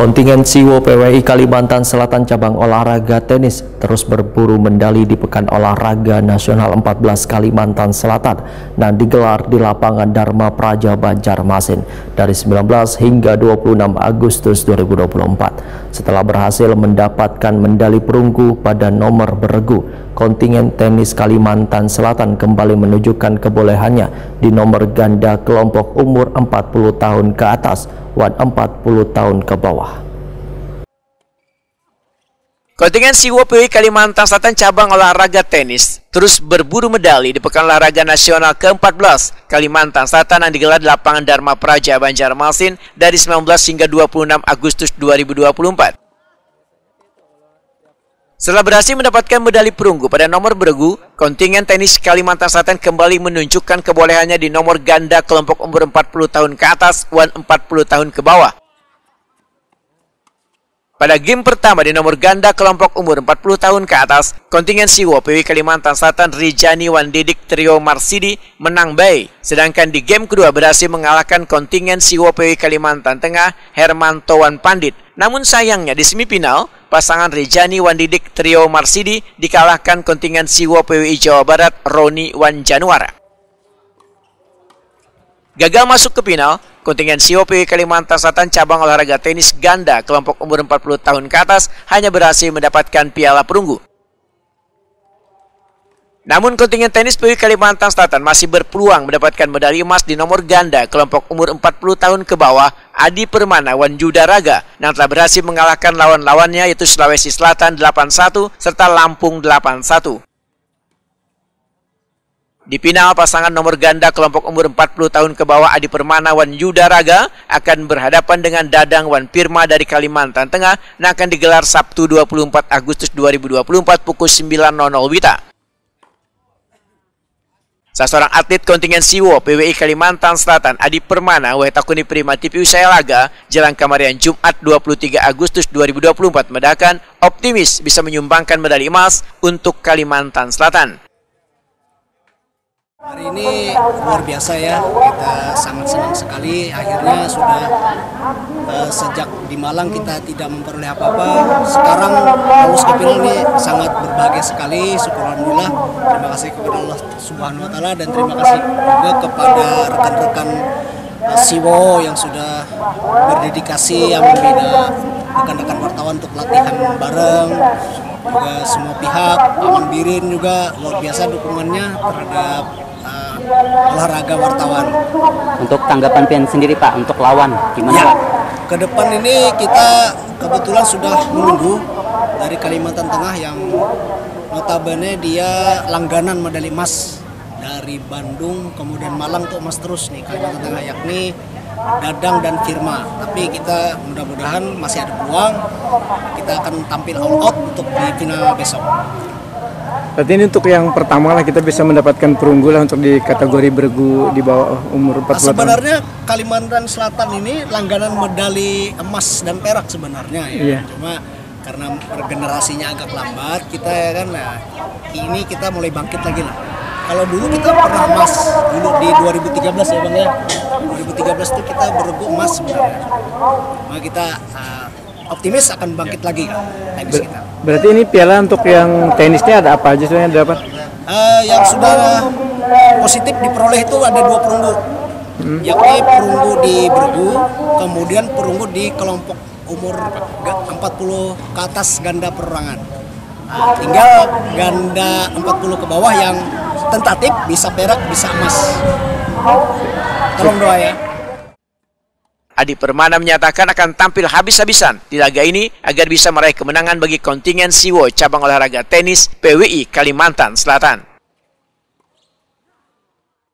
Kontingen Siwo PWI Kalimantan Selatan cabang olahraga tenis terus berburu medali di Pekan Olahraga Nasional 14 Kalimantan Selatan dan digelar di lapangan Dharma Praja Banjarmasin dari 19 hingga 26 Agustus 2024. Setelah berhasil mendapatkan medali perunggu pada nomor beregu, kontingen tenis Kalimantan Selatan kembali menunjukkan kebolehannya di nomor ganda kelompok umur 40 tahun ke atas dan 40 tahun ke bawah. Kontingen Siwo PWI Kalimantan Selatan cabang olahraga tenis terus berburu medali di Pekan Olahraga Nasional ke-14 Kalimantan Selatan yang digelar di lapangan Dharma Praja Banjarmasin dari 19 hingga 26 Agustus 2024. Setelah berhasil mendapatkan medali perunggu pada nomor beregu, kontingen tenis Kalimantan Selatan kembali menunjukkan kebolehannya di nomor ganda kelompok umur 40 tahun ke atas dan 40 tahun ke bawah. Pada game pertama di nomor ganda kelompok umur 40 tahun ke atas, kontingen Siwo PWI Kalimantan Selatan Rijani Wandidik Trio Marsidi menang baik. Sedangkan di game kedua berhasil mengalahkan kontingen Siwo PWI Kalimantan Tengah Hermanto Wan Pandit. Namun sayangnya di semifinal, pasangan Rijani Wandidik Trio Marsidi dikalahkan kontingen Siwo PWI Jawa Barat Roni Wan Januara. Gagal masuk ke final, kontingen Siwo PWI Kalimantan Selatan cabang olahraga tenis ganda kelompok umur 40 tahun ke atas hanya berhasil mendapatkan piala perunggu. Namun kontingen tenis PWI Kalimantan Selatan masih berpeluang mendapatkan medali emas di nomor ganda kelompok umur 40 tahun ke bawah Adi Permana Wan Yuda Raga yang telah berhasil mengalahkan lawan-lawannya yaitu Sulawesi Selatan 8-1 serta Lampung 8-1. Di final, pasangan nomor ganda kelompok umur 40 tahun ke bawah Adi Permana Wan Yuda Raga akan berhadapan dengan Dadang Wan Firma dari Kalimantan Tengah yang akan digelar Sabtu 24 Agustus 2024 pukul 9.00 WITA. Salah seorang atlet kontingen Siwo PWI Kalimantan Selatan Adi Permana Wetakuni Prima TV Usai Laga Jalan Kamarian Jumat 23 Agustus 2024 mendakan optimis bisa menyumbangkan medali emas untuk Kalimantan Selatan. Hari ini luar biasa ya, kita sangat senang sekali akhirnya sudah sejak di Malang kita tidak memperoleh apa-apa, sekarang lolos ke final ini sangat berbahagia sekali, syukur alhamdulillah. Terima kasih kepada Allah Subhanahu wa Ta'ala dan terima kasih juga kepada rekan-rekan Siwo yang sudah berdedikasi, yang membina rekan-rekan wartawan untuk latihan bareng, juga semua pihak, Aman Birin juga luar biasa dukungannya terhadap olahraga wartawan. Untuk tanggapan PN sendiri Pak, untuk lawan gimana ya, Pak? Ke depan ini kita kebetulan sudah menunggu dari Kalimantan Tengah yang notabene dia langganan medali emas dari Bandung kemudian Malang untuk emas terus nih Kalimantan Tengah, yakni Dadang dan Firma. Tapi kita mudah-mudahan masih ada peluang, kita akan tampil all out untuk di final besok. Berarti ini untuk yang pertama lah kita bisa mendapatkan perunggu lah untuk di kategori beregu di bawah umur 40 tahun. Sebenarnya Kalimantan Selatan ini langganan medali emas dan perak sebenarnya ya. Iya. Cuma karena regenerasinya agak lambat kita ya kan, nah ini kita mulai bangkit lagi lah. Kalau dulu kita pernah emas dulu di 2013 ya Bang ya. 2013 itu kita beregu emas sebenarnya. Nah, kita optimis akan bangkit lagi kan tenis kita. Berarti ini piala untuk yang tenisnya ada apa aja sebenarnya dapat? Yang sudah positif diperoleh itu ada 2 perunggu, yakni perunggu di beregu, kemudian perunggu di kelompok umur 40 ke atas ganda perorangan. Tinggal ganda 40 ke bawah yang tentatif bisa perak bisa emas. Tolong doa ya. Adi Permana menyatakan akan tampil habis-habisan di laga ini agar bisa meraih kemenangan bagi kontingen Siwo cabang olahraga tenis PWI Kalimantan Selatan.